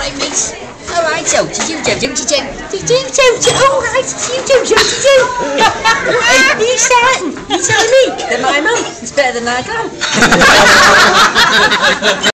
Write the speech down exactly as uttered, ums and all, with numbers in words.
right, miss. All right, so to you, Joe, Joe, Joe, to you, Joe, Joe. All right, to you, Joe, Joe, to you. Hey, you shouting? You telling me that my mum is better than I am?